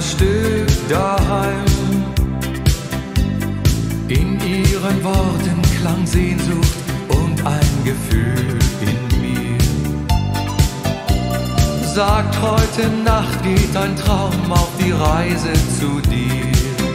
Stück daheim. In ihren Worten klang Sehnsucht und ein Gefühl in mir. Sagt, heute Nacht geht ein Traum auf die Reise zu dir.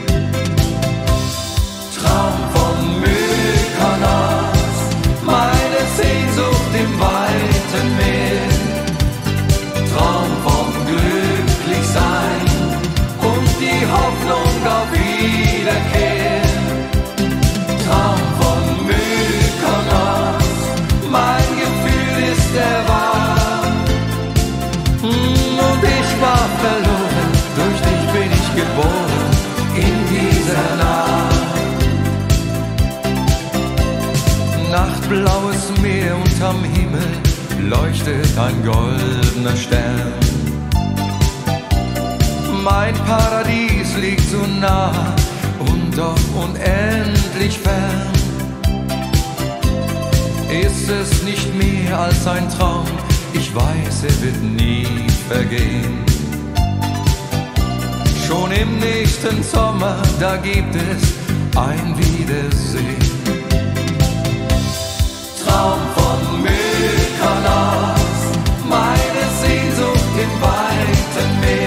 Traum von Mykonos, meine Sehnsucht im weiten Meer. Traum vom Glücklichsein und die Hoffnung auf Wiederkehr. Traum von Mykonos, mein Gefühl ist der wahr. Und ich war verloren, durch dich bin ich geboren, in dieser Nacht. Nachtblaues Meer unterm Himmel, leuchtet ein goldener Stern. Mein Paradies liegt so nah und doch unendlich fern. Ist es nicht mehr als ein Traum, ich weiß, er wird nie vergehen. Schon im nächsten Sommer, da gibt es ein Wiedersehen. Traum von Mykonos, meine Sehnsucht im weiten Meer.